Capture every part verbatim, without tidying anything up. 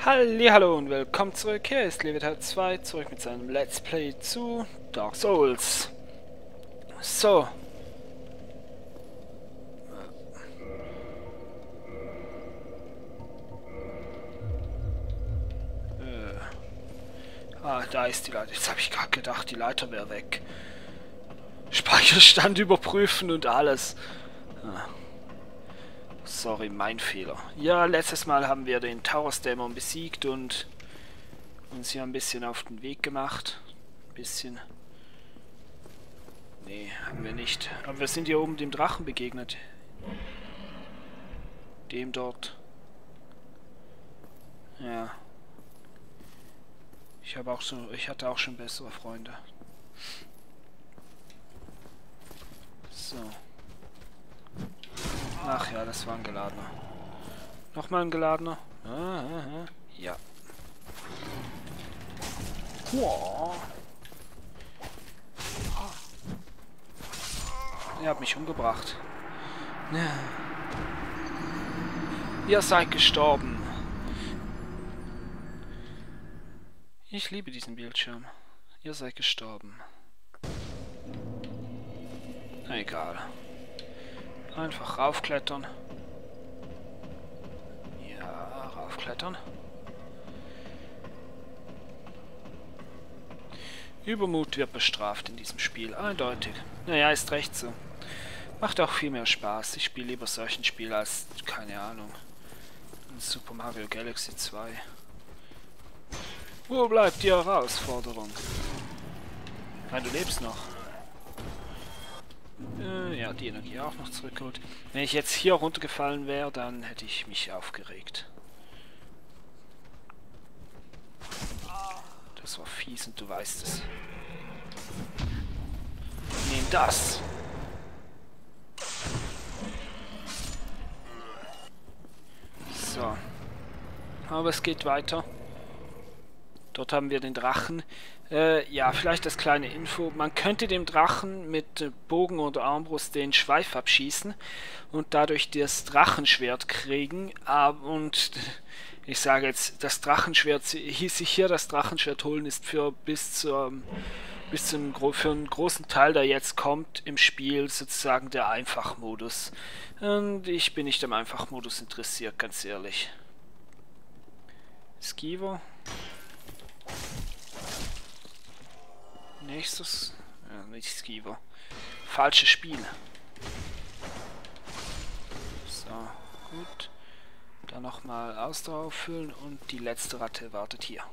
Hallihallo und willkommen zurück. Hier ist Levitar zwei, zurück mit seinem Let's Play zu Dark Souls. So. Äh. Ah, da ist die Leiter. Jetzt habe ich gerade gedacht, die Leiter wäre weg. Speicherstand überprüfen und alles. Ah. Sorry, mein Fehler. Ja, letztes Mal haben wir den Taurus-Dämon besiegt und uns hier ein bisschen auf den Weg gemacht. Ein bisschen. Nee, haben wir nicht. Aber wir sind hier oben dem Drachen begegnet. Dem dort. Ja. Ich habe auch so, ich hatte auch schon bessere Freunde. So. Ach ja, das war ein geladener. Nochmal ein geladener. Ah, ah, ah. Ja. Wow. Ihr habt mich umgebracht. Ja. Ihr seid gestorben. Ich liebe diesen Bildschirm. Ihr seid gestorben. Egal. Einfach raufklettern. Ja, raufklettern. Übermut wird bestraft in diesem Spiel, eindeutig. Naja, ist recht so. Macht auch viel mehr Spaß. Ich spiele lieber solchen Spiel als, keine Ahnung, Super Mario Galaxy zwei. Wo bleibt die Herausforderung? Nein, du lebst noch. Äh, ja, die Energie auch noch zurückgeholt. Wenn ich jetzt hier runtergefallen wäre, dann hätte ich mich aufgeregt. Das war fies und du weißt es. Nimm das! So. Aber es geht weiter. Dort haben wir den Drachen. Äh, ja, vielleicht das kleine Info. Man könnte dem Drachen mit äh, Bogen oder Armbrust den Schweif abschießen und dadurch das Drachenschwert kriegen. Aber, und ich sage jetzt, das Drachenschwert, sich hier das Drachenschwert holen, ist für bis zur bis zum für einen großen Teil, der jetzt kommt im Spiel, sozusagen der Einfachmodus. Und ich bin nicht am Einfachmodus interessiert, ganz ehrlich. Skiver. Nächstes. Ja, nicht Skiver. Falsches Spiel. So, gut. Dann nochmal Ausdauer auffüllen und die letzte Ratte wartet hier.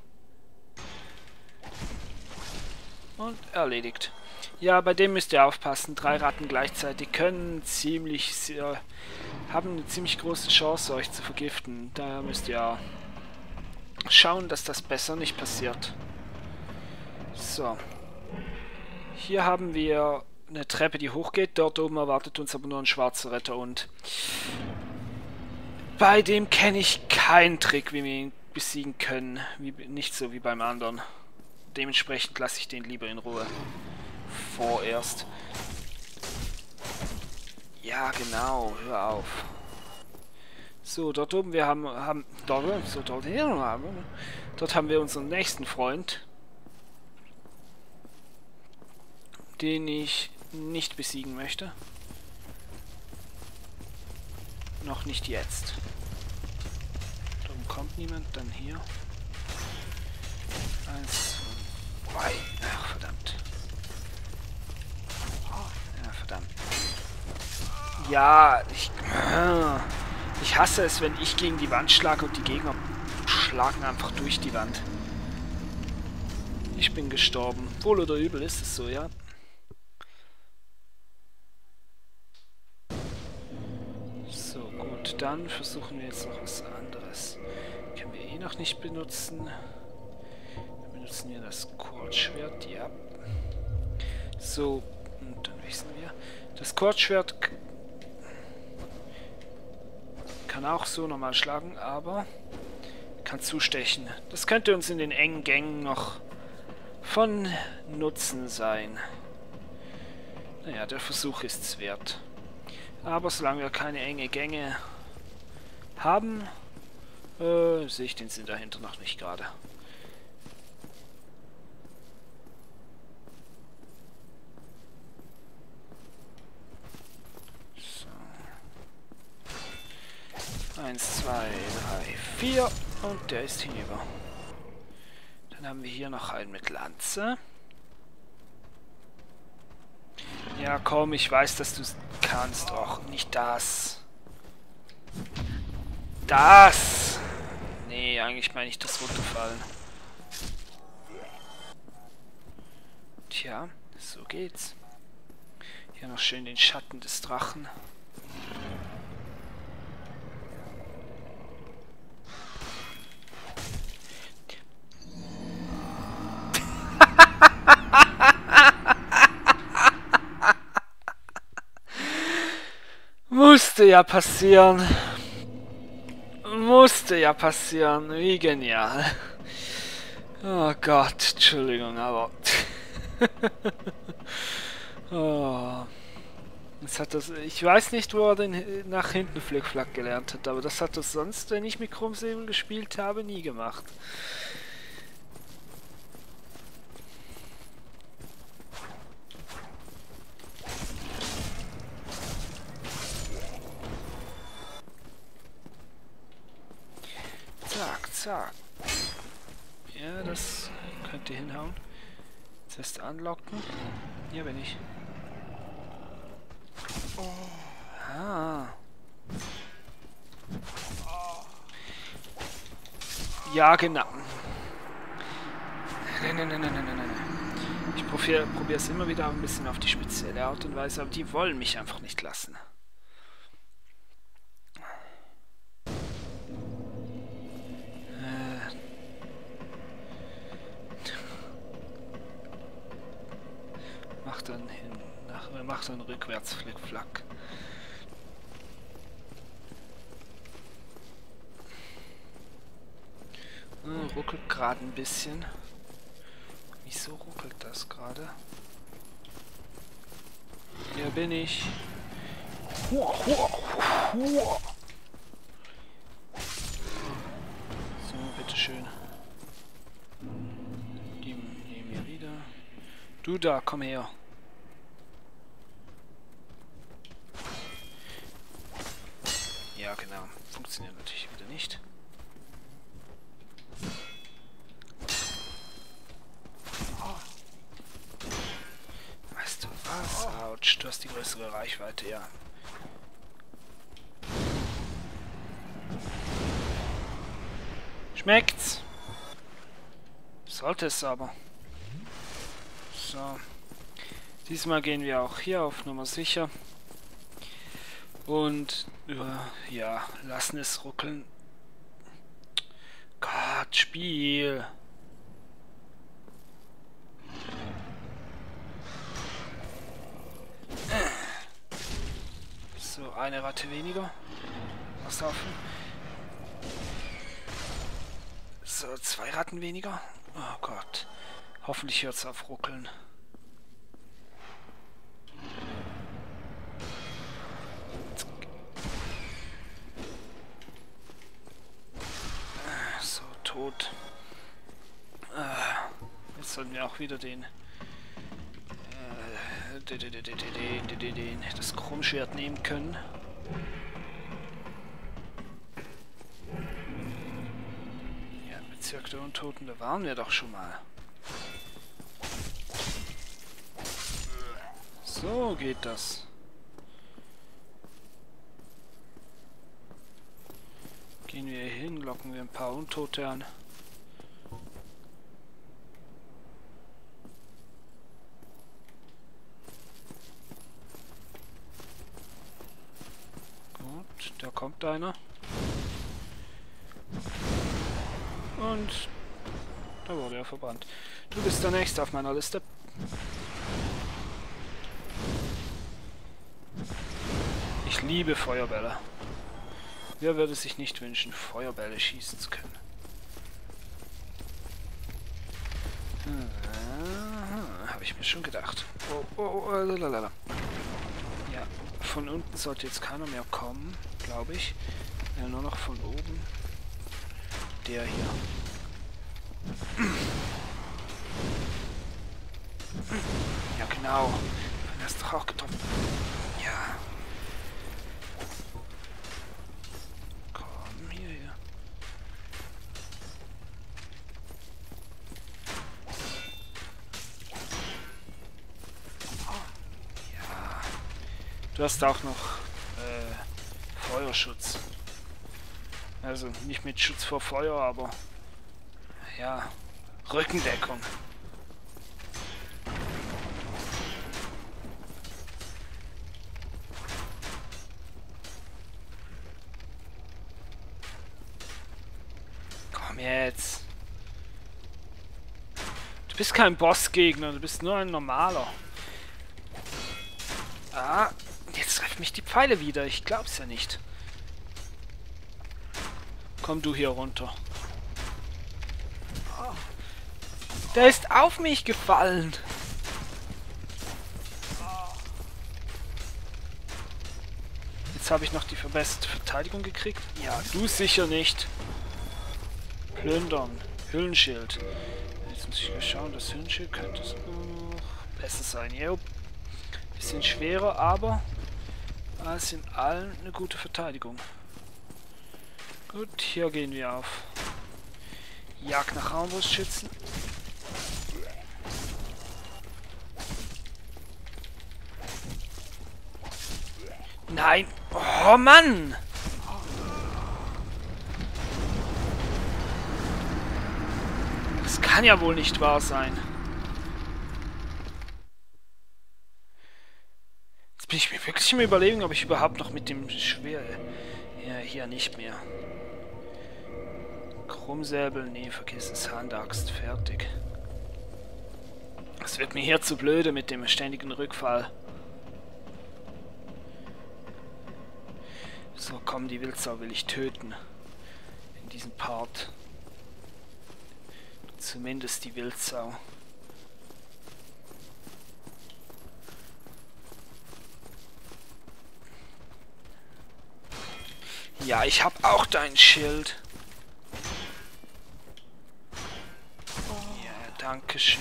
Und erledigt. Ja, bei dem müsst ihr aufpassen. Drei Ratten gleichzeitig können ziemlich sehr, haben eine ziemlich große Chance, euch zu vergiften. Daher müsst ihr schauen, dass das besser nicht passiert. So. Hier haben wir eine Treppe, die hochgeht. Dort oben erwartet uns aber nur ein schwarzer Ritter und bei dem kenne ich keinen Trick, wie wir ihn besiegen können. Wie, nicht so wie beim anderen. Dementsprechend lasse ich den lieber in Ruhe. Vorerst. Ja, genau. Hör auf. So, dort oben wir haben... haben dort, so, dort, dort haben wir unseren nächsten Freund, den ich nicht besiegen möchte. Noch nicht jetzt. Darum kommt niemand. Dann hier. Eins, zwei. Ach, verdammt. Ja, verdammt. Ja, ich... Ich hasse es, wenn ich gegen die Wand schlage und die Gegner schlagen einfach durch die Wand. Ich bin gestorben. Wohl oder übel ist es so, ja. So, gut. Dann versuchen wir jetzt noch was anderes. Können wir eh noch nicht benutzen. Dann benutzen wir das Kurzschwert, ja. So, und dann wissen wir. Das Kurzschwert kann auch so normal schlagen, aber kann zustechen. Das könnte uns in den engen Gängen noch von Nutzen sein. Naja, der Versuch ist es wert. Aber solange wir keine enge Gänge haben, äh, Äh, sehe ich den Sinn dahinter noch nicht gerade. So. Eins, zwei, drei, vier. Und der ist hinüber. Dann haben wir hier noch einen mit Lanze. Ja, komm, ich weiß, dass du es kannst. Och, nicht das. Das! Nee, eigentlich meine ich das runterfallen. Tja, so geht's. Hier noch schön den Schatten des Drachen. Musste ja passieren. Musste ja passieren. Wie genial. Oh Gott, Entschuldigung, aber... oh. Das hat das, ich weiß nicht, wo er den nach hinten Flickflack gelernt hat, aber das hat er sonst, wenn ich mit Chromsäbel gespielt habe, nie gemacht. Zack, zack. Ja, das könnte hinhauen. Jetzt erst anlocken. Hier bin ich. Ah. Ja, genau. Nein, nein, nein, nein, nein, nein. Ich probiere es immer wieder ein bisschen auf die spezielle Art und Weise, aber die wollen mich einfach nicht lassen. Macht dann hin, nach, macht dann rückwärts Flickflack. Hm, ruckelt gerade ein bisschen. Wieso ruckelt das gerade? Hier bin ich. So, bitteschön. Die nehmen wir wieder. Du da, komm her. Ja, genau. Funktioniert natürlich wieder nicht. Weißt du was? Autsch, du hast die größere Reichweite, ja. Schmeckt's? Sollte es aber. So. Diesmal gehen wir auch hier auf Nummer sicher. Und äh, ja, lassen es ruckeln. Gott, Spiel. So, eine Ratte weniger. Was offen. So, zwei Ratten weniger. Oh Gott. Hoffentlich hört es auf ruckeln. So, tot. Jetzt sollten wir auch wieder den das Krummschwert nehmen können. Ja, Bezirk der Untoten, da waren wir doch schon mal. So geht das. Gehen wir hier hin, locken wir ein paar Untote an. Gut, da kommt einer. Und da wurde er verbrannt. Du bist der Nächste auf meiner Liste. Ich liebe Feuerbälle. Wer würde sich nicht wünschen, Feuerbälle schießen zu können? Ah, habe ich mir schon gedacht. Oh, oh, oh, lalalala. Ja, von unten sollte jetzt keiner mehr kommen, glaube ich. Ja, nur noch von oben. der hier. Ja, genau. Du hast doch auch getroffen. Ja. Komm, hier, hier. Ja. Du hast auch noch äh, Feuerschutz. Also nicht mit Schutz vor Feuer, aber ja, Rückendeckung. Komm jetzt. Du bist kein Bossgegner, du bist nur ein normaler. Ah, jetzt treffen mich die Pfeile wieder, ich glaub's ja nicht. Komm du hier runter. Der ist auf mich gefallen. Jetzt habe ich noch die verbesserte Verteidigung gekriegt. Ja, du sicher nicht. Plündern. Hüllenschild. Jetzt muss ich mal schauen, das Hüllenschild könnte es noch besser sein. Ja, bisschen schwerer, aber alles in allem eine gute Verteidigung. Gut, hier gehen wir auf Jagd nach Armbrustschützen. Nein! Oh Mann! Das kann ja wohl nicht wahr sein. Jetzt bin ich mir wirklich im Überlegen, ob ich überhaupt noch mit dem Schwer... Ja, hier nicht mehr. Krummsäbel, nee, vergiss es, Handaxt, fertig. Das wird mir hier zu blöde mit dem ständigen Rückfall. So, komm, die Wildsau will ich töten. In diesem Part. Zumindest die Wildsau. Ja, ich hab auch dein Schild. Ja, danke schön.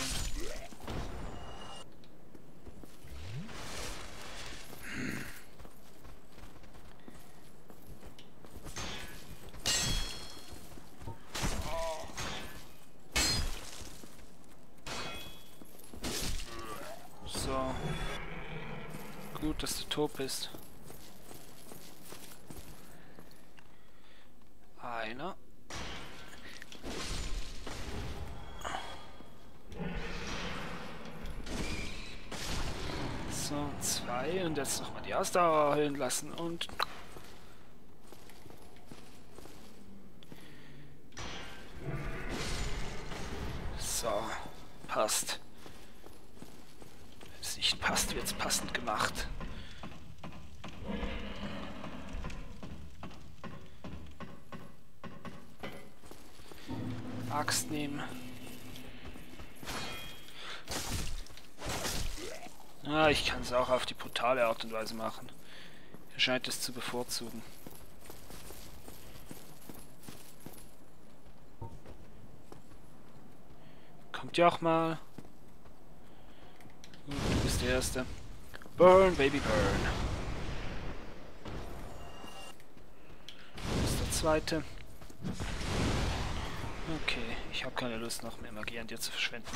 So. Gut, dass du tot bist. Einer. So, zwei. Und jetzt nochmal die Ausdauer erhöhen lassen und... So, passt. Wenn es nicht passt, wird es passend gemacht. Axt nehmen. Ah, ich kann es auch auf die brutale Art und Weise machen. Er scheint es zu bevorzugen. Kommt ja auch mal. Gut, du bist der Erste. Burn, Baby, burn. Du bist der Zweite. Okay, ich habe keine Lust noch mehr Magie an dir zu verschwenden.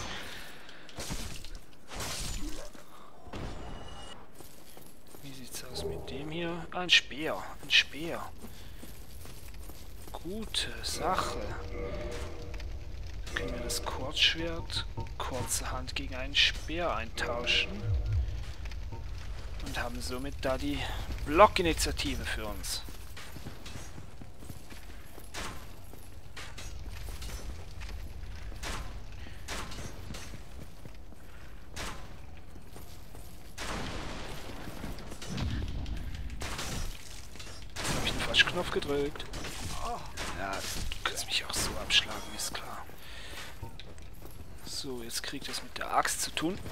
Wie sieht's aus mit dem hier? Ein Speer, ein Speer. Gute Sache. Dann können wir das Kurzschwert, kurze Hand gegen einen Speer eintauschen. Und haben somit da die Blockinitiative für uns. Knopf gedrückt. Ja, du kannst mich auch so abschlagen, ist klar. So, jetzt kriegt es mit der Axt zu tun.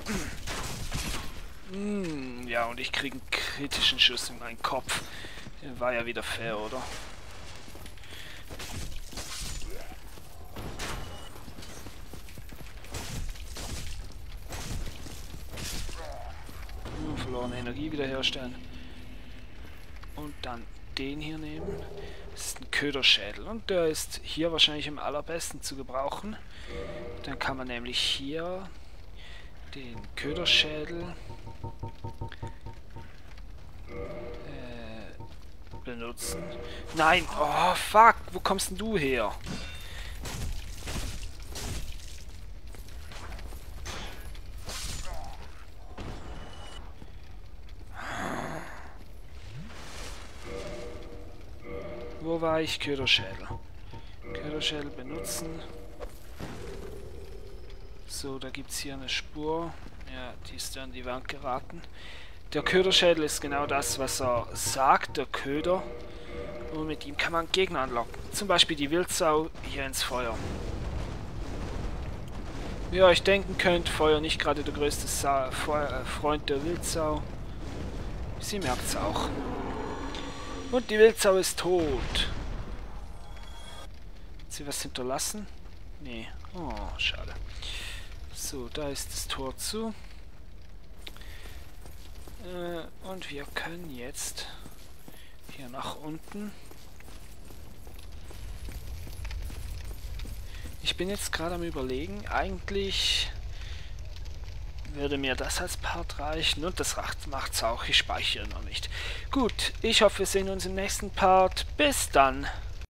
Mm, ja, und ich kriege einen kritischen Schuss in meinen Kopf. Der war ja wieder fair, oder? verlorene Energie wiederherstellen. Und dann den hier nehmen. Das ist ein Köderschädel und der ist hier wahrscheinlich am allerbesten zu gebrauchen. Dann kann man nämlich hier den Köderschädel äh, benutzen. Nein! Oh, fuck! Wo kommst denn du her? Wo war ich? Köderschädel. Köderschädel benutzen. So, da gibt es hier eine Spur. Ja, die ist an die Wand geraten. Der Köderschädel ist genau das, was er sagt, der Köder. Und mit ihm kann man Gegner anlocken. Zum Beispiel die Wildsau hier ins Feuer. Wie ihr euch denken könnt, Feuer nicht gerade der größte Sa Feuer, äh, Freund der Wildsau. Sie merkt es auch. Und die Wildsau ist tot. Hat sie was hinterlassen? Nee. Oh, schade. So, da ist das Tor zu. Äh, und wir können jetzt hier nach unten. Ich bin jetzt gerade am Überlegen, eigentlich würde mir das als Part reichen und das macht es auch, ich speichere noch nicht. Gut, ich hoffe, wir sehen uns im nächsten Part. Bis dann!